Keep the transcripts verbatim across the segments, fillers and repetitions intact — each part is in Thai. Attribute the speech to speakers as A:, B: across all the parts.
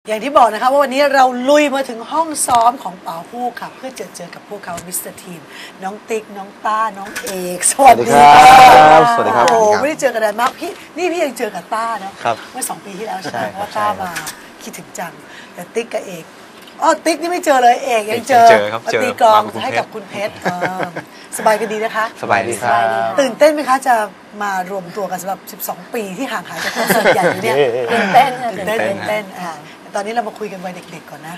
A: อย่างที่บอกนะคะว่าวันนี้เราลุยมาถึงห้องซ้อมของป๋าฮู้ค่ะเพื่อเจอเจอกับพวกเขามิสเตอร์ทีมน้องติ๊กน้องต้าน้องเอกสวัสดีครับ
B: สวัสดีครับ
A: โอ้ไม่ได้เจอกันนานมากพี่นี่พี่ยังเจอกับต้านะเมื่อสองปีที่แล้วใช่ไหมเพราะต้ามาคิดถึงจังแต่ติ๊กกับเอกอ๋อติ๊กนี่ไม่เจอเลยเอกยังเจอตีกลองให้กับคุณเพชรสบายกันดีนะคะ
B: สบายดีครับ
A: ตื่นเต้นไหมคะจะมารวมตัวกันสำหรับสิบสองปีที่ห่างหายจากคอนเสิร์ตใหญ่เนี่ย
C: ตื่นเต้น
A: ตื่นเต้นตื่นเต้นอ่าตอนนี้เรามาคุยกันวัยเด็กๆก่อนนะ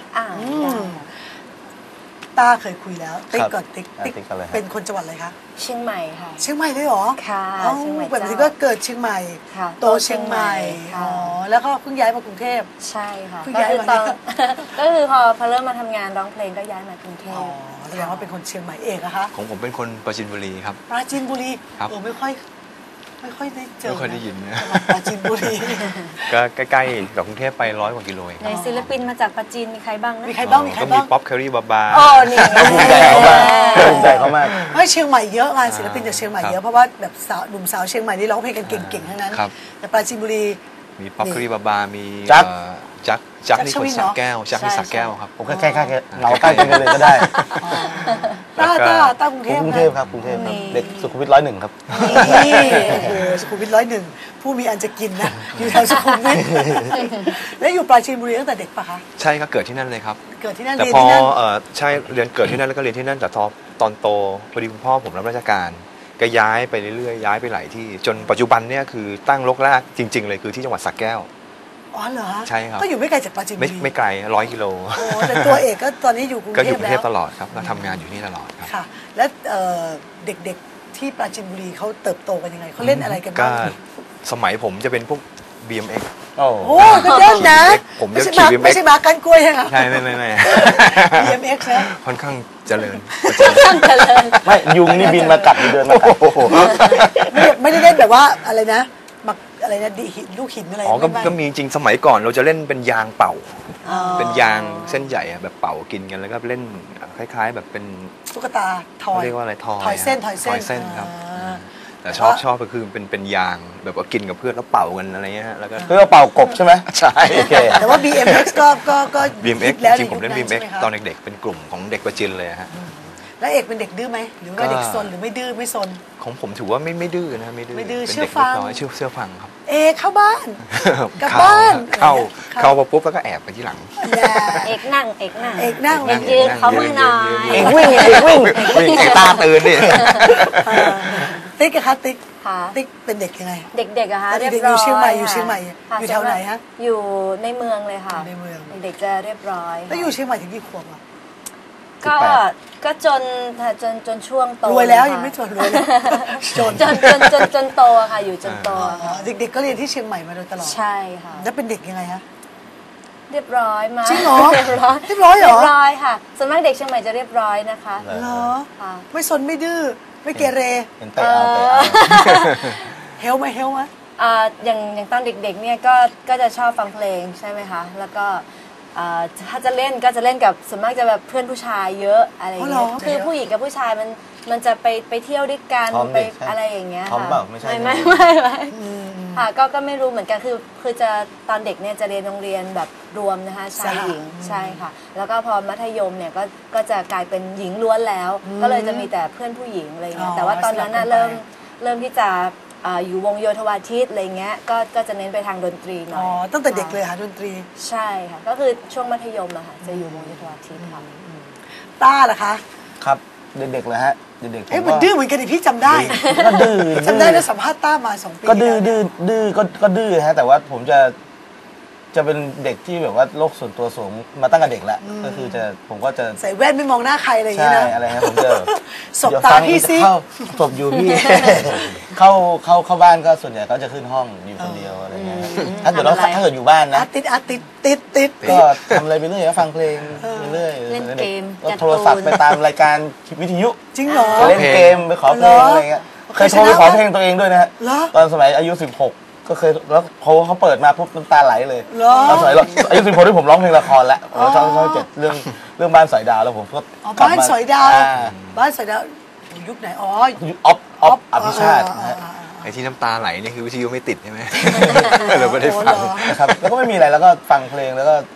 A: ต้าเคยคุยแล้วติ๊กก่อนติ๊กติ๊กเป็นคนจังหวัดอะไรคะ
C: เชียงใหม่ค่ะ
A: เชียงใหม่เลยเหรอ
C: ค่ะเชียงใหม่
A: แบบนี้ก็เกิดเชียงใหม่โตเชียงใหม่อ๋อแล้วก็เพิ่งย้ายมากรุงเทพ
C: ใช่ค่ะ
A: เพิ่งย้ายมา
C: ก็คือพอพอเริ่มมาทำงานร้องเพลงก็ย้ายมากรุงเทพ
A: แสดงว่าเป็นคนเชียงใหม่เอกอะคะ
B: ของผมเป็นคนปราจีนบุรีครับ
A: ปราจีนบุรีโอ้ไม่ค่อยไม่ค่อยได้เจอ
B: ไม่ค่อยได้ยินนะ
A: ปราจีนบุรี
B: ก็ใกล้ๆจากกรุงเทพไปร้อยกว่ากิโลเอง
C: ในศิลปินมาจากปราจีนมีใครบ้างนะ
A: มีใครบ้างมีใครบ้าง
B: ก็มีป๊อปแคลรี่บาบา
C: อ๋อนี่
B: ภูมิใจเขามากภูมิใจเขามาก
A: เฮ้ยเชียงใหม่เยอะงานศิลปินจากเชียงใหม่เยอะเพราะว่าแบบสาวหนุ่มสาวเชียงใหม่นี่ร้องเพลงกันเก่งๆทั้งนั้นแต่ปราจีนบุรี
B: มีป๊อปแคลรี่บาบามีจักจักจักนี่คนสักแก้วจักนี่สักแก้วครับ
D: ผมแค่แค่แค่เราใกล้กันเลยก็ได้
A: ต้าต้าต้ากรุงเทพ
D: กรุงเทพครับกรุงเทพครับเด็กสุขุมวิทร้อยหนึ่งครับ
A: นี่โอ้โหสุขุมวิทร้อยหนึ่งผู้มีอันจะกินนะอยู่แถวสุขุมวิทแล้วอยู่ปราจีนบุรีตั้งแต่เด็กปะคะ
B: ใช่ครับเกิดที่นั่นเลยครับ
A: เกิดที่นั่น
B: แต่พอเออใช่เรียนเกิดที่นั่นแล้วก็เรียนที่นั่นแต่ตอนโตพอดีคุณพ่อผมรับราชการก็ย้ายไปเรื่อยๆย้ายไปหลายที่จนปัจจุบันเนี่ยคือตั้งรกรากจริงๆเลยคือที่จังหวัดสระแก้ว
A: อ๋อเหรอ
B: ใช่ครับ
A: ก็อยู่ไม่ไกลจากปราจีนบุรี
B: ไม่ไกลร้อยกิโล
A: โอ้แต่ตัวเอกก็ตอนนี้อยู่กรุงเทพ
B: ก็อยู่กรุงเทพตลอดครับแล้วทำงานอยู่นี่ตลอดครับ
A: ค่ะแล้วเด็กๆที่ปราจีนบุรีเขาเติบโตกันยังไงเขาเล่นอะไรกันบ้าง
B: สมัยผมจะเป็นพวก บี เอ็ม เอ็กซ์
A: โอ้โหก็เล่นนะ
B: ผม
A: ไม่ใช่มาไม่ใช่มากันกล้วยใช่ไหม
B: ใช่ไม่ไม่ไม่
A: บี เอ็ม เอ็กซ์ นะ
B: ค่อนข้างเจริญ
C: ค่อนข้างเจริญ
D: ไม่ยุงนี่บินมากัดเดินมากัด
A: ไม่ไม่ได้เล่นแบบว่าอะไรนะมักอะไรนะดีหินลูกหินอะไร
B: อ๋อก็มีจริงสมัยก่อนเราจะเล่นเป็นยางเป่าเป็นยางเส้นใหญ่แบบเป่ากินกันแล้วก็เล่นคล้ายๆแบบเป็น
A: ตุ๊กตาทอย
B: เรียกว่าอะไรทอย
A: ทอยเส้นทอย
B: เส้นครับแต่ชอบชอบก็คือเป็นเป็นยางแบบว่ากินกับเพื่อนแล้วเป่ากันอะไรเงี้ยแล้วก็
D: เพื่อเป่ากบใช่ไหม
B: ใช่
A: แต่ว่า บี เอ็ม เอ็กซ์ ก็ก็ก็
B: บี เอ็ม เอ็กซ์ จริงผมเล่น บี เอ็ม เอ็กซ์ ตอนเด็กๆเป็นกลุ่มของเด็กประจินเลยฮะ
A: แล้วเอกเป็นเด็กดื้อไหมหรือว่าเด็กซนหรือไม่ดื้อไม่ซน
B: ของผมถือว่าไม่ไม่ดื้อนะไม่ดื้อ
A: ไม่ดื้อ
B: เป็น
A: เชื่
B: เด็
A: อกฟัง
B: เชื่อเชื่อฟังครับ
A: เอกเข้าบ้านกลับบ้าน
B: เข้าเข้าปุ๊บแล้วก็แอบไปที่หลัง
C: เอกนั่งเอกนั่ง
A: เอกนั่ง
C: เอกยืนเขามือหน่อย
D: เอกวิ่งเอกวิ่ง
B: วิ่งเอกตาตื่นนี่
A: ติ๊กอะคะติ๊กติ๊กเป็นเด็กยังไง
C: เด็กๆอะคะ
A: เรียบร้อยอยู่เชียงใหม่อยู่เชียงใหม่อยู่แถวไหนฮะ
C: อยู่ในเมืองเลยค่ะ
A: ในเมือง
C: เด็กจะเรียบร้อย
A: แล้วอยู่เชียงใหม่ถึงกี่ขวบอ่ะ
C: ก็ก็จนจนจนช่วงโต
A: รวยแล้วยังไม่จนรวย
C: จนจนจนจนจนโตค่ะอยู่จนโต
A: เด็กๆก็เรียนที่เชียงใหม่มาโดยตลอด
C: ใช่ค่ะ
A: แล้วเป็นเด็กยังไงฮะ
C: เรียบร้อยมา
A: จริงเหรอเรียบร้อยเรียบร้อยเหรอ
C: เรียบร้อยค่ะส่วนมากเด็กเชียงใหม่จะเรียบร้อยนะคะ
A: เหรอไม่ซนไม่ดื้อไม่เกเร
D: เป็นเตะเอาเตะ
A: เฮลไหมเฮลไหม
C: อย่างอย่างตอนเด็กๆเนี่ยก็ก็จะชอบฟังเพลงใช่ไหมคะแล้วก็ถ้าจะเล่นก็จะเล่นกับส่วนมากจะแบบเพื่อนผู้ชายเยอะอะไรอย่างเงี้ยคือผู้หญิงกับผู้ชายมันมันจะไปไปเที่ยวด้วยกันไปอะไรอย่างเงี้ย
D: ค่ะไม่ใช่
C: ไม่ไม่ไม่ค่ะก็ก็ไม่รู้เหมือนกันคือคือจะตอนเด็กเนี่ยจะเรียนโรงเรียนแบบรวมนะคะชายหญิงใช่ค่ะแล้วก็พอมัธยมเนี่ยก็ก็จะกลายเป็นหญิงล้วนแล้วก็เลยจะมีแต่เพื่อนผู้หญิงอะไรเงี้ยแต่ว่าตอนนั้นน่ะเริ่มเริ่มที่จะอยู่วงโยธวาทิตอะไรเงี้ยก็ก็จะเน้นไปทางดนตรีหน่อย
A: อ๋อตั้งแต่เด็กเลยค่ะดนตรี
C: ใช่ค่ะก็คือช่วงมัธยมอะค่ะจะอยู่วงโยธวาทิตค่ะ
A: ต้าล่ะคะ
D: ครับเด็กๆเลยฮะเด็กๆ
A: เอ๊ะมันดื้อเหมือนกันดิพี่จำได้
D: ก็ดื้อ
A: จำได้แล้วสัมภาษณ์ต้ามาสองปี
D: ก็ดื้อดื้อดื้อก็ก็ดื้อฮะแต่ว่าผมจะจะเป็นเด็กที่แบบว่าโลกส่วนตัวสูงมาตั้งแต่เด็กแล้วก็คือจะผมก็จะ
A: ใส่แว่นไม่มองหน้าใครอะไรอย่างเงี้ยนะ
D: ใช่อะไรฮะผมจะ
A: สบตาพี่ซิ
D: เข้าสบอยู่พี่เข้าเข้าเข้าบ้านก็ส่วนใหญ่ก็จะขึ้นห้องอยู่คนเดียวอะไรเงี้ยถ้าเกิดว่าถ้าเกิดอยู่บ้านนะ
A: ติดอาติดติดติด
D: ก็ทำอะไรไปเรื่อยฟังเพลงไปเรื่อย
C: เล่นเกม
D: โทรศัพท์ไปตามรายการวิทยุ
A: จริงเหรอ
D: เล่นเกมไปขอเพลงอะไรเงี้ยเคยโทรไปขอเพลงตัวเองด้วยนะฮะตอนสมัยอายุสิบหกก็เคยแล้วพอเขาเปิดมาปุ๊บน้ำตาไหลเลยตอนสมัยอายุสิบหกที่ผมร้องเพลงละครแล้วผมช่องช่องเจ็ดเรื่องเรื่องบ้านสอยดาวแล้วผมก็
A: บ้านสอยดาวบ้านสอยดาวยุคไหนอ๋อ
D: ออฟออฟอภิชาติ
B: ไอ้ที่น้ำตาไหลนี่คือวิทยุไม่ติดใช่ไหมเราไม่ได้ฟัง
D: นะครับแล้วก็ไม่มีอะไรแล้วก็ฟังเพลงแล้วก็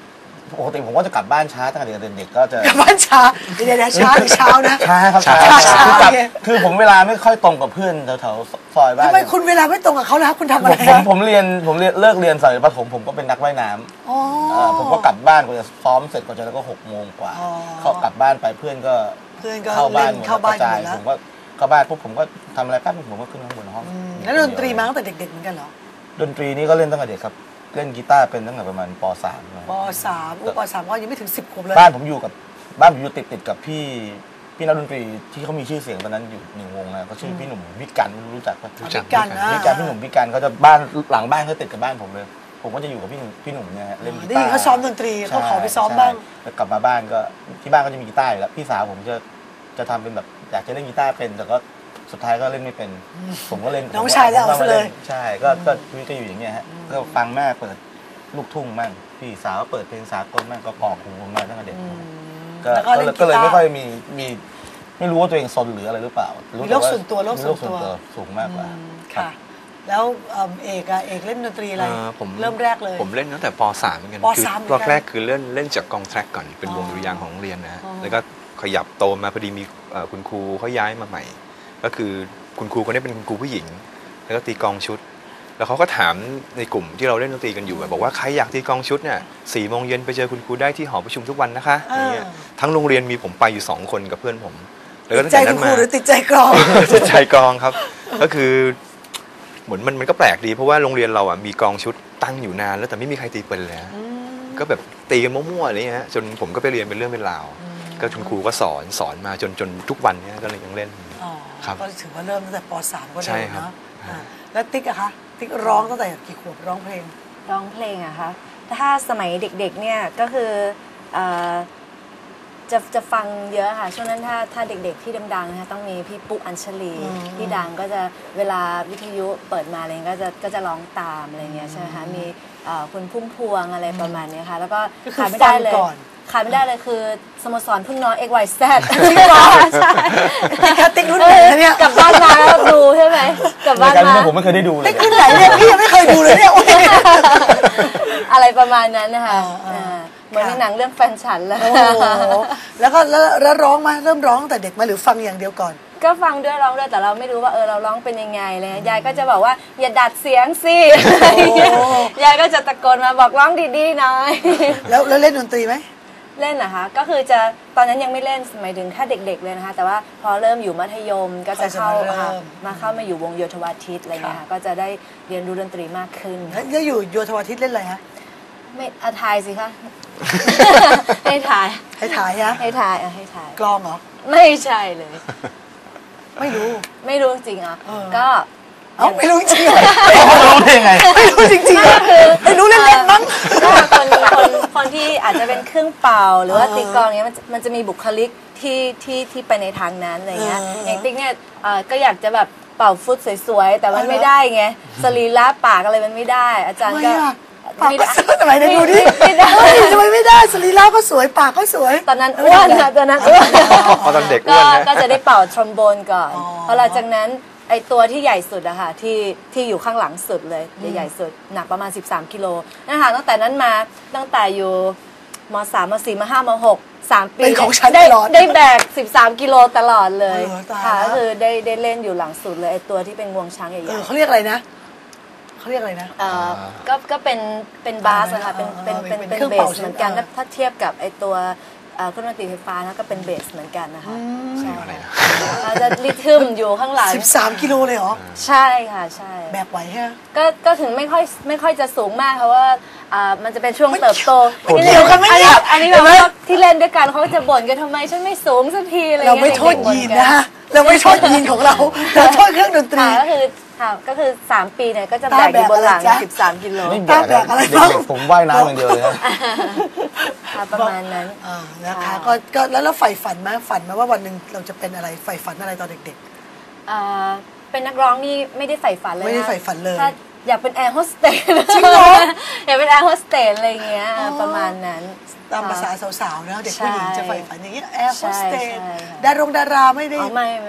D: ปกติผมก็จะกลับบ้านช้าตั้งแต่เด็กๆก็จะ
A: กลับบ้านช้าเดี๋ยวๆช้าหรือเช้านะ
D: ช้าครับ
B: ช้า
A: ช้า
D: คือกลับ
A: โอเค
D: คือผมเวลาไม่ค่อยตรงกับเพื่อนแถวๆซอยบ้าน
A: ทำไมคุณเวลาไม่ตรงกับเขาล่ะคุณทำ
D: ผ
A: อะไร
D: มผม
A: ฮะ
D: ผมเรียนผมเรียนเลิกเรียนสายประถมผมก็เป็นนักว่ายน้ำ
A: อ๋อ
D: เอ่อผมก็กลับบ้านกว่าจะซ้อมเสร็จกว่าจะแล้วก็หกโมงกว่า
A: อ๋อ
D: เขากลับบ้านไปเพื่อนก็
A: เพื่อนก็
D: เข้าบ้าน
A: เล่น
D: หมด
A: เข้าบ้าน
D: กระจาย
A: หมดแล้ว
D: ผมก็เข้าบ้านปุ๊บผมก็ทำอะไรแป๊บนึงผมก็ขึ้นข้างบนห้อง
A: อืมแล้วดนตรีมาตั้งแต่เด็กๆเหมือนกันเหรอ
D: ดนตรีนี่ก็เล่นตั้งแต่เด็กครับเล่นกีตาร์เป็นตั้งแต่ประมาณป .สาม
A: ปสามอุปสามก็ยังไม่ถึงสิบขวบเลย
D: บ้านผมอยู่กับบ้านผมอยู่ติดติดกับพี่พี่นักดนตรีที่เขามีชื่อเสียงตอนนั้นอยู่หนึ่งวงนะเขาชื่อพี่หนุ่มพิกันไม่รู้รู้จักปะ
B: รู้จัก
A: กันนะ
D: พี่กันพี่หนุ่มพี่กันเขาจะบ้านหลังบ้านเขาติดกับบ้านผมเลย ผมก็จะอยู่กับพี่หนุ่มพี่หนุ่มเนี่ยฮะเล่นกีตาร์
A: ได้ยินเขาซ้อมดนตรีเขาขอไปซ้อมบ้าง
D: ใช่แล้วกลับมาบ้านก็ที่บ้านก็จะมีกีตาร์อยู่แล้วพี่สาวผมจะจะทำเป็นแบบอยากจะเล่นกีตาร์เป็นแต่ก็สุดท้ายก็เล่นไม่เป็น ผมก็เล่น
A: น้องชายแล้วเอาซะเลย
D: ใช่ก็ก็ชีวิตก็อยู่อย่างเงี้ยฮะก็ฟังแม่เปิดลูกทุ่งมั่งพี่สาวก็เปิดเพลงสากลมั่งก็กรอกหูผมมาตั้งแต่เด็ก ก็
A: แล้วก็เล่น
D: ก็เลย
A: กีตาร์
D: ไม่ค่อยมีมีไม่รู้ว่าตัวเองซนหรืออะไรหรือเปล่า
A: มี
D: รู้
A: โร
D: แต่
A: คส่วนตัวโรค
D: มี
A: ส่วนตัว
D: สูงมากกว่า
A: ค่ะ แล้วเอิ่มเอกอะเอกเล่นดนตรีอะไร
B: เอ่อผม
A: เริ่มแรกเลย
B: ผมเล่นตั้งแต่ป .สาม เหมือนกัน
A: ป
B: คือ
A: สามเหมือน
B: ร
A: กั
B: อน บแรกคือเล่นเล่นจากกองแทร็กก่อนเป็นวงดุริยางค์ของโรงเรียนนะฮะ
A: อ๋อ
B: แล้วก็ขยับโตมาพอดีมีเอ่อคุณครูเขาย้ายมาใหม่ ก็คือคุณครูคนนี้เป็นคุณครูผู้หญิง แล้วก็ตีกลองชุด แล้วเขาก็ถามในกลุ่มที่เราเล่นดนตรีกันอยู่อะบอกว่าใครอยากตีกลองชุดเนี่ยสี่โมงเย็นไปเจอคุณครูได้ที่หอประชุมทุกวันนะคะอย่างเงี้ยทั้งโรงเรียนมีผมไปอยู่สองคนกับเพื่อนผมแล้วก็
A: ติ
B: ตั้
A: ด
B: ง
A: ใจ
B: แต่
A: คุ
B: นั้
A: ณ
B: น
A: ครู
B: มา
A: หรือติดใจกรอง
B: ติดใจกลองครับ ก็คือเหมือนมันมันก็แปลกดีเพราะว่าโรงเรียนเราอ่ะมีกลองชุดตั้งอยู่นานแล้วแต่ไม่มีใครตีเป็นเลยฮะก็แบบตีกันมั่วๆอะไรเงี้ยฮะจนผมก็ไปเรียนเป็นเรื่องเป็นราวก็คุณครูก็สอนสอนมาจนจนทุกวันเนี้ยก็เลยยังเล่น
A: อ๋อ
B: ครับ
A: ก็ถือว่าเริ่มตั้งแต่ปสามก็
B: ใช่
A: เริ่ม
B: ครับ
A: เนาะอ่าแล้วติ๊กอะคะติ๊กร้องตั้งแต่กี่ขวบร้องเพลง
C: ร้องเพลงอะคะถ้าสมัยเด็กๆเนี่ยก็คือเอ่อจะจะฟังเยอะค่ะช่วงนั้นถ้าถ้าเด็กๆที่ดังๆนะคะต้องมีพี่ปุ๊อัญชลี
A: อืม
C: ที่ดังก็จะเวลาวิทยุเปิดมาอะไรเงี้ยก็จะก็จะร้องตามอะไรเงี้ยใช่ไหมคะมีเอ่อคุณพุ่มพวงอะไรประมาณเนี้ยค่ะแล้วก็
A: ก็คือ
C: ขาดไม่ได้เลย
A: ฟังก่อน
C: ขาดไม่ได้เลยคือสโมสรพึ่งน้อย เอ็กซ์ วาย แซด ที่รอใช่
A: ติ๊กคะติ๊กรุ่นไหนนะเนี่ย
C: กลับบ้านมาแล้วดูใช่ไหมกลับบ้าน
D: รายการ
C: มา
D: นี้ผมไม่เคยได้ดูเลย
A: ติ๊กรุ่นไหนเนี่ยพี่ยังไม่เคยดูเลยเนี่ยโอ้ย
C: อะไรประมาณนั้นนะคะ
A: อ่าอ่า
C: อ่าเหมือนในหนังเรื่องแฟนฉันเลย
A: โอ้โหแล้วก็แล้วแล้วร้องมาเริ่มร้องตั้งแต่เด็กมาหรือฟังอย่างเดียวก่อน
C: ก็ฟังด้วยร้องด้วยแต่เราไม่รู้ว่าเออเราร้องเป็นยังไงเลยยายก็จะบอกว่าอย่าดัดเสียงสิยายก็จะตะโกนมาบอกร้องดีๆหน่อย
A: แล้วแล้วเล่นดนตรีไหม
C: เล่นนะคะก็คือจะตอนนั้นยังไม่เล่นหมายถึงถ้าเด็กๆเลยนะคะแต่ว่าพอเริ่มอยู่มัธยมก็จะเข้า
A: ก็จะมาเริ่ม
C: ค่ะมาเข้ามาอยู่วงโยธวาทิตอะไรเงี้ยค่ะก็จะได้เรียนรู้ดนตรีมากขึ้น
A: แล้วแล้วอยู่โยธวาทิตเล่นอะไรฮะ
C: ไม่อาทายสิคะ ให้ถ่าย
A: ให้ถ่ายฮะ
C: ให้ถ่ายอ่ะให้ถ่าย
A: กลองเหรอ
C: ไม่ใช่เลย
A: ไม่รู้
C: ไม่รู้จริงอ่ะ
A: เออ
C: ก็
A: เอ้าไม่รู้จริงเหรอ
D: ร้องเพลงไง
A: ไม่รู้จริงๆเหรอไม่รู้เล่นๆมั้ง
C: ก็คนคนคนที่อาจจะเป็นเครื่องเป่าหรือว่าตีกลองเนี้ยมันจะมันจะมีบุคลิกที่ที่ที่ไปในทางนั้นอะไรเงี้ย
A: เออ
C: อย่างติ๊กเนี่ยเอ่อก็อยากจะแบบเป่าฟุตสวยๆแต่มัน
A: เออ
C: ไม่ได้ไงสรีระปากอะไรมันไม่ได้ อาจารย์ก็
A: ทำไมอะ ปากก็สวยทำไมนะดูดิ
C: ไม่ได้
A: เฮ้ยทำไมไม่ได้สรีระก็สวยปากก็สวย
C: ตอนนั้นอ้วนค่ะตอนนั้นอ้วน
B: พอตอนเด็กอ้
C: ก็
B: วนนะ
C: ก็จะได้เป่าทรอมโบนก่อน
A: อ๋อ
C: พอหลังจากนั้นไอตัวที่ใหญ่สุดอะค่ะที่ที่อยู่ข้างหลังสุดเลยใหญ่สุดหนักประมาณสิบสามกิโลนะคะตั้งแต่นั้นมาตั้งแต่อยู่มสามมสี่มห้ามหกสามปี
A: เป็นของฉัน
C: ได้
A: ตลอด
C: ได้แบกสิบสามกิโลตลอดเลย
A: เออตาย
C: ค่ะ
A: แล้ว
C: ก็คือได้ได้เล่นอยู่หลังสุดเลยไอตัวที่เป็นงวงช้างใหญ่
A: เออเขาเรียกอะไรนะเขาเรียกอะไรนะ
C: ๆเอ่อก็ก็เป็นเป็นบาสอะค่ะเป็นเป็นเป็น
A: เป็น
C: เป็น
A: เครื่อง
C: เบ
A: เป่า
C: สเหมือนกัน
A: ใช่ไหม
C: ถ้าถ้าเทียบกับไอตัวเอ่อเครื่องดนตรีไฟฟ้านะก็เป็นเบสเหมือนกันนะคะใช่
B: อะไรนะ
C: ค่ะจะริทึมอยู่ข้างหลัง
A: สิบสามกิโลเลยเหรอ
C: ใช่ค่ะใช่
A: แบกไหวฮะ
C: ก็ก็ถึงไม่ค่อยไม่ค่อยจะสูงมากเพราะว่าอ่ามันจะเป็นช่วงเติบโต
A: ไม่เกี่ยวกันไหมเนี่ย
C: อันนี้
A: เห็
C: แบบ
A: นไหม
C: ว่าที่เล่นด้วยกันเขาก็จะบ่นกันทำไมฉันไม่สูงสักทีอะไร
A: เรา
C: งี้ย
A: ไม่โทษ
C: ด็กๆบ่
A: ยีน
C: กั
A: นะฮะเราไม่โทษยีนของเราเราโทษเครื่องดนตรี
C: ค่ะก็คือค่ะก็คือสามปีเนี่ยก็จะ
A: ตา
C: แบกอยู่บนหลัง
A: แบกอะไรจ๊ะ
C: สิบสามกิโล
D: ไม่แบ
A: ตาม
D: ก
A: แบกอะไร
D: เด็
A: บ้าง
D: กๆผมว่ายน้ำอย่างเดียวเลยนะ
C: ค่ะประมาณนั้น
A: อ่านะคะ
C: ค่ะ
A: ก็ก็แล้วแล้วใฝ่ฝันไหมฝันไหมว่าวันหนึ่งเราจะเป็นอะไรใฝ่ฝันอะไรตอนเด็ก
C: อ่าเป็นนักร้องนี่ไม่ได้ใฝ่ฝันเลยนะ
A: ไม่ได้ใฝ่ฝันเลย
C: ถ้าอยากเป็นแอร์โฮสเตส
A: จริงเหรอ
C: อยากเป็นแอร์โฮสเตสอะไรเงี้ย
A: อ๋อ
C: ประมาณนั้น
A: ๆ ตามภาษาสาวๆนะเด็กผู้หญิงจะใฝ่ฝันอย่างนี้แอร์โฮสเตส
C: ใช่ใช่ค่ะ
A: ดารงดาราไม่ได้
C: อ๋อไม่ไม่ไม่ค่ะ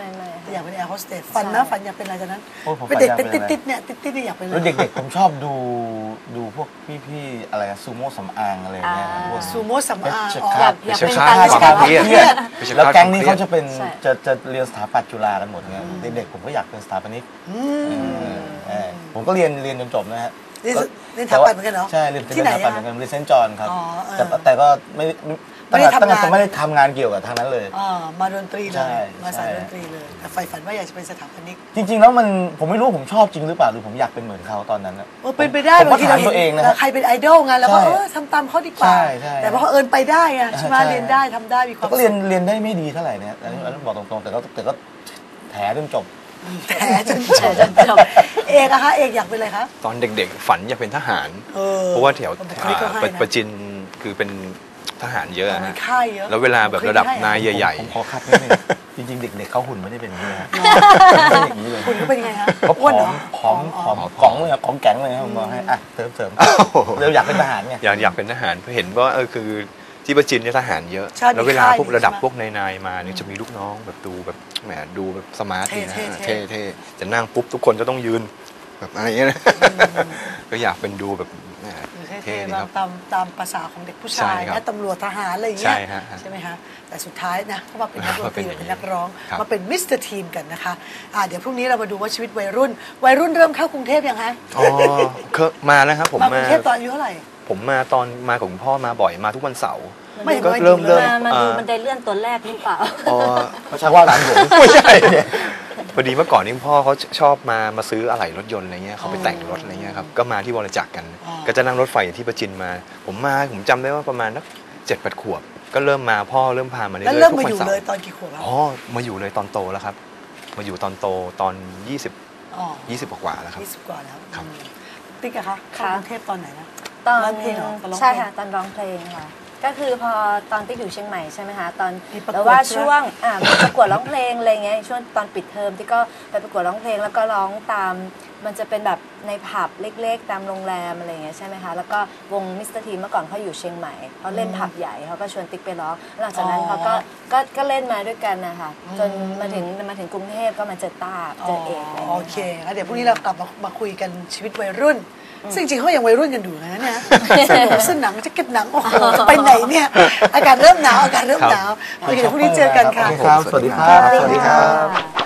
A: อยากเป็นแอร์โฮสเตสฝันนะฝันอยากเป็นอะไรจากนั้น
D: โอ้ผม
A: เป็นเด็ก
D: ฝันอยากเป็นอะไร
A: ติดๆเนี่ยติดๆอยากเป็นอะไร
D: แล้วเด็กๆผมชอบดูดูพวกพี่ๆอะไรซูโม่สำอางอะไรเงี้ยพวก
A: ซูโม่สำอาง
D: เพชร
A: อ๋อ
D: ฆาต
C: อยาก
B: ไม่
C: เป็น
B: ใช่
C: ตา
B: คาด
C: ราช
B: ควา
C: การ
B: มเครียด
D: เครียด
B: ไม่ใช่
D: แล้ว
B: คาด
D: แก๊ง
B: ความ
D: นี้
B: เครีย
D: เขา
B: ด
D: จะเป็น
C: ใช่
D: จะจะเรียนสถาปัตย์จุฬากันหมดไงเด็กๆผมก็อยากเป็นสถาปนิกเออผมก็เรียนเรียนจนจบนะฮะ
A: เรียนเรียนสถาปัตย์เหมือนกันเหรอ
D: ใช่เรียน
A: ที่ไหน
D: สถาปัตย์
A: อะ
D: เหมือนกันเรียนเซนต์จอห์นครับ
A: อ๋อเออ
D: แต่แต่ก็ไม่
A: ไม่ได้
D: ตั้งแต่
A: ทำงาน
D: ตั้งแต่ไม่ได้ทำงานเกี่ยวกับทางนั้นเลย
A: อ่ามาดนตรีเล
D: ใช่
A: ยมาสาย
D: ใช่
A: ดนตรีเลยแต่ใฝ่ฝันว่าอยากจะเป็นสถาปนิก
D: จริงๆแล้วมันผมไม่รู้ผมชอบจริงหรือเปล่าหรือผมอยากเป็นเหมือนเขาตอนนั้นนะ
A: เออเป็นไปได้
D: ผมก็
A: บางที
D: ถาม
A: เราเห็
D: ตัวเอง
A: น
D: นะ
A: เออใครเป็นไอดอลไงแล้วก็
D: ใช่
A: เออทำตามเขาดีกว่า
D: ใช่ใช่
A: แต่พอเอิญไปได้ไงใช่ไหม
D: ใช่
A: เรียนได้ทำได้มีควา
D: แล้
A: ม
D: วก็เรียนเรียนได้ไม่ดีเท่าไหร่เนี่ยอันนี้อันนี้บอกตรงๆแต่ก็แต่ก็แถจนจบ
A: แต่จนจบจบเอกอะคะเอกอยากเป็นอะไรคะ
B: ตอนเด็กๆ ฝันอยากเป็นทหาร
A: เออ
B: เพราะว่าแถว
A: บุคลิกก็ให้
B: อ่า
A: นะ
B: ประจินคือเป็นทหารเยอะ
A: มี
B: ฮะ
A: ค่ายเยอะ
B: แล้วเวลาแบบระดับนายใหญ่
D: ผมขอคัดนิดนึงจริงๆ เด็กๆเขาหุ่นไม่ได้เป็นอย่างนี้นะไม่ได้อย่างนี้เลย
A: คุณก็เป็นยังไงฮะ
D: เขาผ
A: อ้วน
D: อ
A: เหรอ
D: มผอมผอมกล่องเลยครับของแข็งเลยครับผมบอกให้อ่ะเสริมเสริมเร็วอยากเป็นทหารไง
B: ๆอยากอยากเป็นทหารเพราะเห็นว่าเออคือที่ประจินเนี่ยทหารเยอะ
A: ใช่
B: แล้วเวลา
A: มีค่าย
B: พวกระดับ
A: ใช่ไหม
B: พวกนายๆมาเนี่ยจะมีลูกน้องแบบดูแบบแหมดูแบบสมาร์ทดีนะ
A: เท่ๆ
B: เท่เท่จะนั่งปุ๊บทุกคนจะต้องยืนแบบอะไรอย่างเงี้ยนะก็อยากเป็นดูแบบแหม
A: เท่
B: เท่ดี
A: ๆ
B: ครับ
A: ตามตามภาษาของเด็กผู้
B: ใช่
A: ชาย
B: ครับ
A: นะตำรวจทหารอะไรอย่างเงี้
B: ใช่
A: ย
B: ฮะ
A: ใช่ไหมคะแต่สุดท้ายนะก็มาเป็นนักดนตรี
B: มาเป็นอย่างนี้
A: เป็นนักร้อง
B: ครับ
A: มาเป็นมิสเตอร์ทีมกันนะคะอ่าเดี๋ยวพรุ่งนี้เรามาดูว่าชีวิตวัยรุ่น วัยรุ่นเริ่มเข้ากรุงเทพยังคะ
B: อ๋อเคยมาแล้วครับผม
A: มาก
B: มา
A: รุงเทพตอนอายุเท่าไหร่
B: ผมมาตอนมากับคุณพ่อมาบ่อยมาทุกวันเสาร์
A: ไม่เห็น
B: ก็
A: ว่า
B: เริ่ม
A: อยู่เลย
B: เริ่ม
C: มามาดู
B: อ่า
C: บันไดเลื่อนตัวแรกหรือเปล่า
B: อ๋อ
D: เขาชักว่าร้านผม
B: ไม่ใช่พอดีเมื่อก่อนนี่คุณพ่อเขาชอบมามาซื้ออะไหล่รถยนต์อะไรเงี้ยเขาไปแต่งรถอะไรเงี้ยครับก็มาที่บริจาคกัน
A: อ๋อ
B: ก็จะนั่งรถไฟที่ประจินมา ผมมาผมจำได้ว่าประมาณนักเจ็ดแปดขวบ ก็เริ่มมาพ่อเริ่มพามาเรื่
A: แล้ว
B: อยๆ
A: เริ่ม
B: ทุก
A: มา
B: วั
A: อน ยู่
B: เสา
A: เลย
B: ร์
A: ตอนกี่ขวบแล้ว
B: อ๋อมาอยู่เลยตอนโตแล้วครับ มาอยู่ตอนโตตอนยี่สิบ
A: อ๋อ
B: ยี่สิบกว่าๆแล้วครับ
A: ยี่สิบกว่าแล้ว
B: ครับ
A: อืมติ๊กอะคะเข้ากรุงเทพตอนไหนนะ
C: ตอน
A: ร้องเพลงเหรอตอนร้องเพลง
C: ใช่ค่ะตอนร้องเพลงค่ะ ก็คือพอตอนที่อยู่เชียงใหม่ใช่ไหมคะตอน
A: มีประกวด
C: แล้วว่า
A: ใช่ไหม
C: ช่วงอ่ามีประกวดร้องเพลงอะไรเงี้ยช่วงตอนปิดเทอมที่ก็ไปประกวดร้องเพลงแล้วก็ร้องตามมันจะเป็นแบบในผับเล็กๆ ตามโรงแรมอะไรเงี้ยใช่ไหมคะแล้วก็วงมิสเตอร์ทีเมื่อก่อนเขาอยู่เชียงใหม่เขาเล่นผับใหญ่เขาก็ชวนติ๊กไปร้องหลังจากนั้นเขาก็ก็ก็เล่นมาด้วยกันนะคะจนมาถึงมาถึงกรุงเทพก็มาเจอต้าเจอเอกอะไร
A: โอ
C: เงี้ย
A: เคงั้นเดี๋ยวพรุ่งนี้เรากลับมามาคุยกันชีวิตวัยรุ่น ซึ่งจริงๆเขายังวัยรุ่นกันอยู่นะเนี่ยเสื้อหนูเสื้อหนังแจ็คเก็ตหนังโอ้โหไปไหนเนี่ยอากาศเริ่มหนาวอากาศเริ่มหนาวโอเคเดี๋ยวพรุ่งนี้เจอกันค่ะ
D: ครับ สวัสดีครับ
C: สวัสดีค่ะ